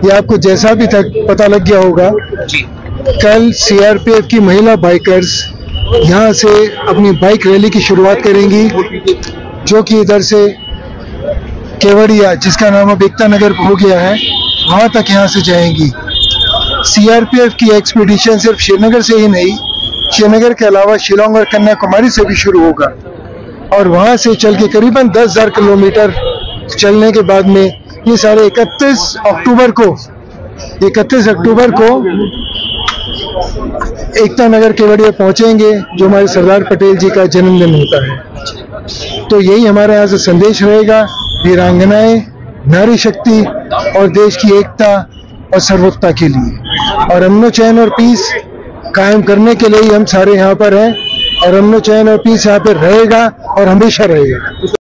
ये आपको जैसा भी तक पता लग गया होगा, कल सीआरपीएफ की महिला बाइकर्स यहाँ से अपनी बाइक रैली की शुरुआत करेंगी, जो कि इधर से केवड़िया, जिसका नाम अब एकता नगर हो गया है, वहाँ तक यहाँ से जाएंगी। सीआरपीएफ की एक्सपीडिशन सिर्फ श्रीनगर से ही नहीं, श्रीनगर के अलावा शिलोंग और कन्याकुमारी से भी शुरू होगा और वहाँ से चल के करीबन 10,000 किलोमीटर चलने के बाद में ये सारे 31 अक्टूबर को एकता नगर केवड़िया पहुंचेंगे, जो हमारे सरदार पटेल जी का जन्मदिन होता है। तो यही हमारे यहाँ से संदेश रहेगा, वीरांगनाएं, नारी शक्ति और देश की एकता और सर्वोत्ता के लिए, और अमनो चैन और पीस कायम करने के लिए ही हम सारे यहाँ पर हैं, और अमनो चैन और पीस यहाँ पर रहेगा और हमेशा रहेगा।